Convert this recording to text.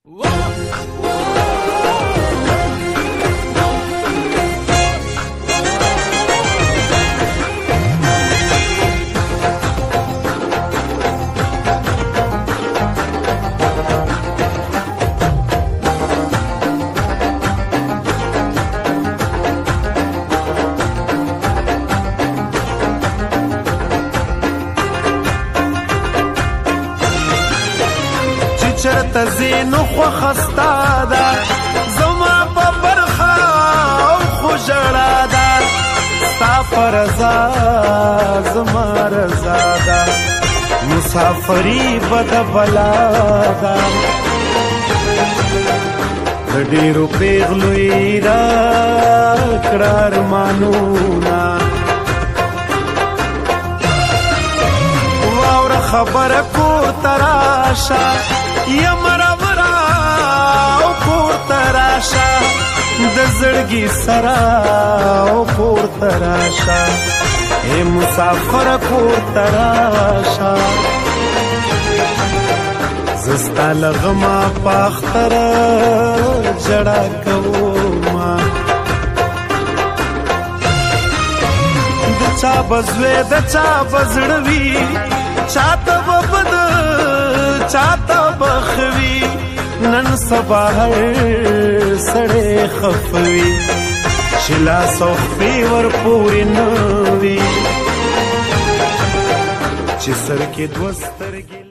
چرته زینو خوښه ستا ده زما په برخه او خو ژړا ده ستا په رضا زما رضا ده مسافري به د بلا ده د ډېرو پیغلو یې راکړه ارمانونه واوره خبره کور ته راشه یم ربره او کور ته راشه د زړګي سره او کور ته راشه ای مسافره کور ته راشه زه ستا له غمه په اختره ژړا کومه د چا به زوی د چا به زړه وي چاته به بد چاته به ښه وي نن سبا هر سړی خفه وي چې لاس او خپې ورپورې نه وي چې سر کې دوه سترګې